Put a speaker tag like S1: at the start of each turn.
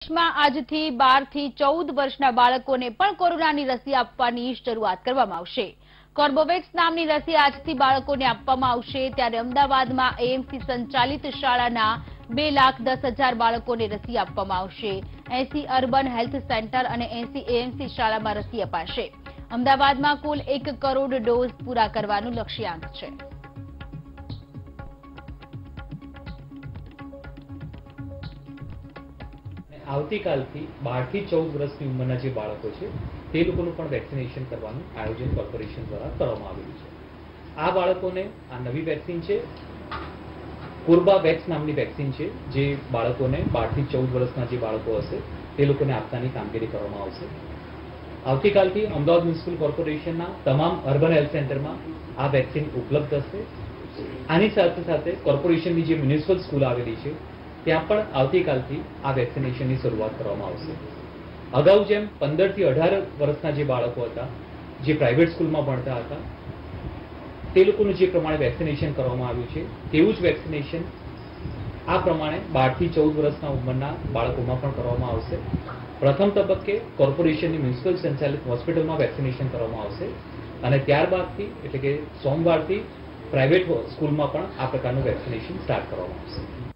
S1: દેશમાં આજથી 12 થી 14 વર્ષના બાળકોને પણ કોરોનાની રસી આપવાની શરૂઆત કરવામાં આવશે। કોર્બેવેક્સ નામની રસી આજથી બાળકોને આપવામાં આવશે। ત્યારે અમદાવાદમાં એએમસી સંચાલિત શાળાના 2,10,000 બાળકોને રસી આપવામાં આવશે। 80 અર્બન હેલ્થ સેન્ટર અને 80 એએમસી શાળામાં રસી અપાશે। અમદાવાદમાં કુલ 1 કરોડ ડોઝ પૂરા કરવાનું લક્ષ્યાંક છે।
S2: આવતીકાલથી 12 થી 14 વર્ષની ઉંમરના જે બાળકો છે તે લોકોનું પણ વેક્સિનેશન કરવાનું આયોજન કોર્પોરેશન દ્વારા કરવામાં આવેલું છે। આ બાળકોને આ નવી વેક્સિન છે, કોર્બેવેક્સ નામની વેક્સિન છે, જે બાળકોને 12 થી 14 વર્ષના જે બાળકો હશે તે લોકોને આપવાની કામગીરી કરવામાં આવશે। આવતીકાલથી અમદાવાદ મ્યુનિસિપલ કોર્પોરેશનના તમામ અર્બન હેલ્થ સેન્ટરમાં આ વેક્સિન ઉપલબ્ધ હશે। આની સાથે સાથે કોર્પોરેશનની જે મ્યુનિસિપલ સ્કૂલ આવેલી છે ત્યાં પણ આવતીકાલથી આ વેક્સિનેશનની શરૂઆત કરવામાં આવશે। અગાઉ જેમ 15 થી 18 વર્ષના જે બાળકો હતા, જે પ્રાઇવેટ સ્કૂલમાં ભણતા હતા, તે લોકોનું જે પ્રમાણે વેક્સિનેશન કરવામાં આવ્યું છે તેવું જ વેક્સિનેશન આ પ્રમાણે 12 થી 14 વર્ષના ઉંમરના બાળકોમાં પણ કરવામાં આવશે। પ્રથમ તબક્કે કોર્પોરેશનની મ્યુનિસિપલ સંચાલિત હોસ્પિટલમાં વેક્સિનેશન કરવામાં આવશે અને ત્યારબાદથી એટલે કે સોમવારથી પ્રાઇવેટ સ્કૂલમાં પણ આ પ્રકારનું વેક્સિનેશન સ્ટાર્ટ કરવામાં આવશે।